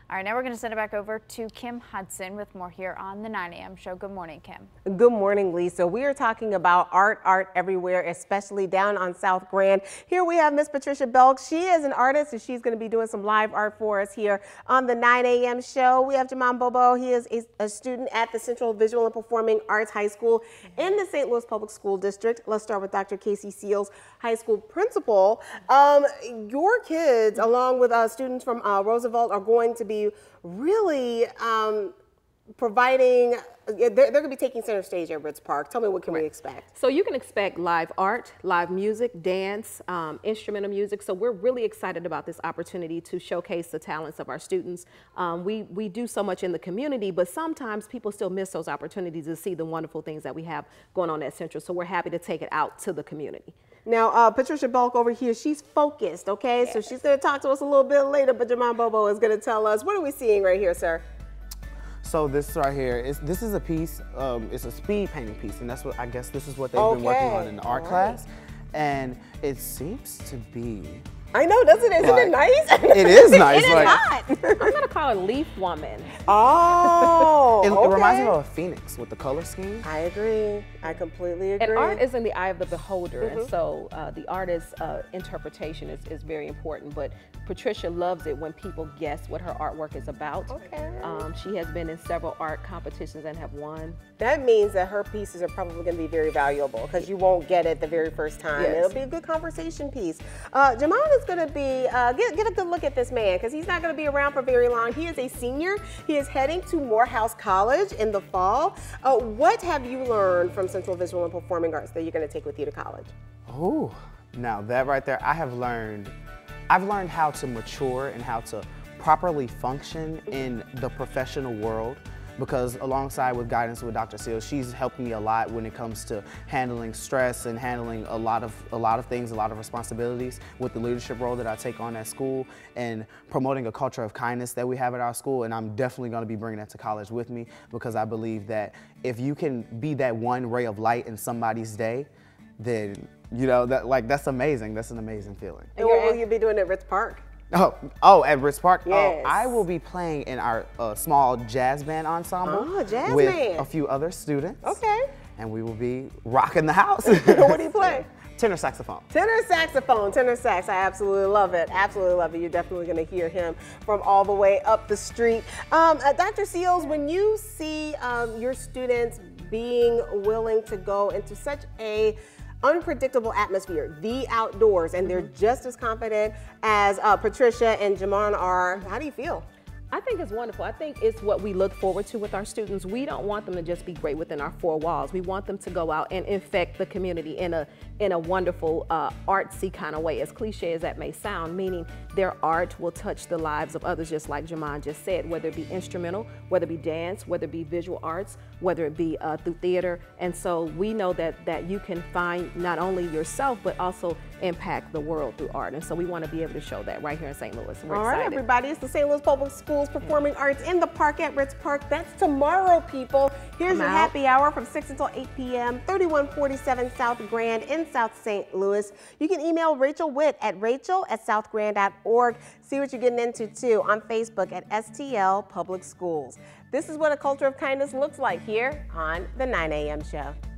All right, now we're going to send it back over to Kim Hudson with more here on the 9 a.m. show. Good morning, Kim. Good morning, Lisa. We are talking about art everywhere, especially down on South Grand. Here we have Miss Patricia Belk. She is an artist, and she's going to be doing some live art for us here on the 9 a.m. show. We have Jamon Bobo. He is a student at the Central Visual and Performing Arts High School in the St. Louis Public School District. Let's start with Dr. Casey Seals, high school principal. Your kids, along with students from Roosevelt, are going to be really providing, they're going to be taking center stage at Ritz Park. Tell me, what can we expect? So you can expect live art, live music, dance, instrumental music. So we're really excited about this opportunity to showcase the talents of our students. We do so much in the community, but sometimes people still miss those opportunities to see the wonderful things that we have going on at Central. So we're happy to take it out to the community. Now, Patricia Belk over here, she's focused, okay? Yes. So she's going to talk to us a little bit later, but Jamon Bobo is going to tell us, what are we seeing right here, sir? So this right here, this is a piece, it's a speed painting piece, and that's what, I guess this is what they've been working on in the art class. And it seems to be, I know, doesn't it? Isn't it nice? It is nice. It is hot. I'm going to call it Leaf Woman. Oh, it reminds me of a phoenix with the color scheme. I agree. I completely agree. And art is in the eye of the beholder, and so the artist's interpretation is very important. But Patricia loves it when people guess what her artwork is about. Okay. She has been in several art competitions and have won. That means that her pieces are probably going to be very valuable because you won't get it the very first time. Yes. It'll be a good conversation piece. Jamon is going to be, get a good look at this man because he's not going to be around for very long. He is a senior. He is heading to Morehouse College in the fall. What have you learned from Central Visual and Performing Arts that you're going to take with you to college? Oh, now that right there, I've learned how to mature and how to properly function in the professional world, because alongside with guidance with Dr. Seals, she's helped me a lot when it comes to handling stress and handling a lot of things, a lot of responsibilities with the leadership role that I take on at school and promoting a culture of kindness that we have at our school. And I'm definitely going to be bringing that to college with me, because I believe that if you can be that one ray of light in somebody's day, then that's amazing. That's an amazing feeling. And what will you be doing at Ritz Park? Oh, at Ritz Park? Yes. I will be playing in our small jazz band ensemble with a few other students. Okay. And we will be rocking the house. What do you play? Tenor saxophone. Tenor saxophone, tenor sax. I absolutely love it. Absolutely love it. You're definitely going to hear him from all the way up the street. Dr. Seals, when you see your students being willing to go into such a unpredictable atmosphere, the outdoors, and they're just as confident as Patricia and Jamon are, how do you feel? I think it's wonderful. I think it's what we look forward to with our students. We don't want them to just be great within our four walls. We want them to go out and infect the community in a wonderful artsy kind of way, as cliche as that may sound, meaning their art will touch the lives of others, just like Jamon just said, whether it be instrumental, whether it be dance, whether it be visual arts, whether it be through theater. And so we know that you can find not only yourself, but also impact the world through art. And so we want to be able to show that right here in St. Louis. We're excited. All right, everybody, it's the St. Louis Public Schools Performing Arts in the Park at Ritz Park. That's tomorrow, people. Here's your happy hour from 6 until 8 p.m., 3147 South Grand in South St. Louis. You can email Rachel Witt at rachel@southgrand.org. See what you're getting into, too, on Facebook at STL Public Schools. This is what a culture of kindness looks like here on the 9 a.m. show.